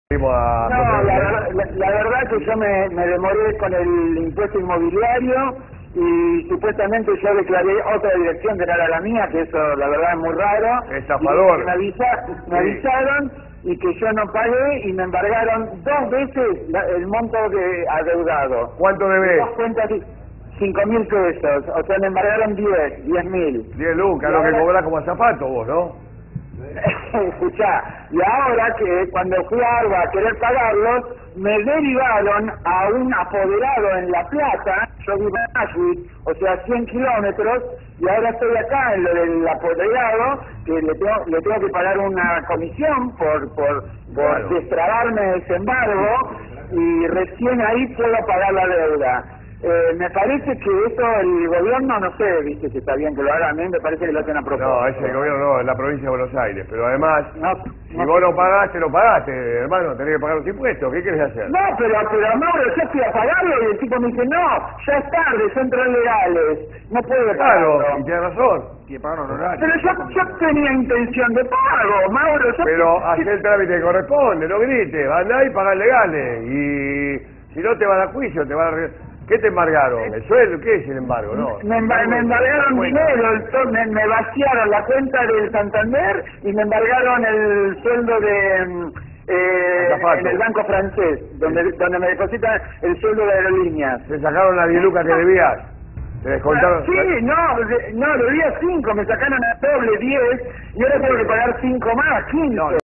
No, la verdad que yo me demoré con el impuesto inmobiliario y supuestamente yo declaré otra dirección que no era la mía, que eso la verdad es muy raro. Estafador. Y me avisaron y que yo no pagué y me embargaron 2 veces el monto de adeudado. ¿Cuánto debes? 2 cuentas, 5.000 pesos, o sea me embargaron 10.000. 10 lucas, lo que cobras como zapato vos, ¿no? Escuchá, y ahora que cuando fui a Arba a querer pagarlos, me derivaron a un apoderado en La Plata. Yo vivo en Nashville, o sea 100 kilómetros, y ahora estoy acá en lo del apoderado, que le tengo que pagar una comisión por Claro. destrabarme de ese embargo, y recién ahí puedo pagar la deuda. Me parece que eso el gobierno, no sé, viste si está bien que lo haga, a mí me parece que lo hacen a propósito. No, es el gobierno, no, es la provincia de Buenos Aires. Pero además, si no, vos no pagaste, lo pagaste, hermano, tenés que pagar los impuestos. ¿Qué querés hacer? No, pero Mauro, yo fui a pagarlo y el tipo me dice, no, ya es tarde, son legales, no puede pagarlo. Claro, y tienes razón. Que pagan honorarios. Pero yo tenía intención de pago, Mauro. Pero hacé el trámite que corresponde, no grites, andá y pagá legales. Y si no te van a juicio, te van a... ¿Qué te embargaron? ¿El sueldo? ¿Qué es el embargo? No. Me embargaron dinero, me vaciaron la cuenta del Santander y me embargaron el sueldo de en el banco francés, donde me depositan el sueldo de aerolíneas. ¿Te sacaron las 10 lucas que debías? ¿Te descontaron? Sí, no, debía 5, me sacaron a doble 10 y ahora tengo que pagar 5 más, 15. No,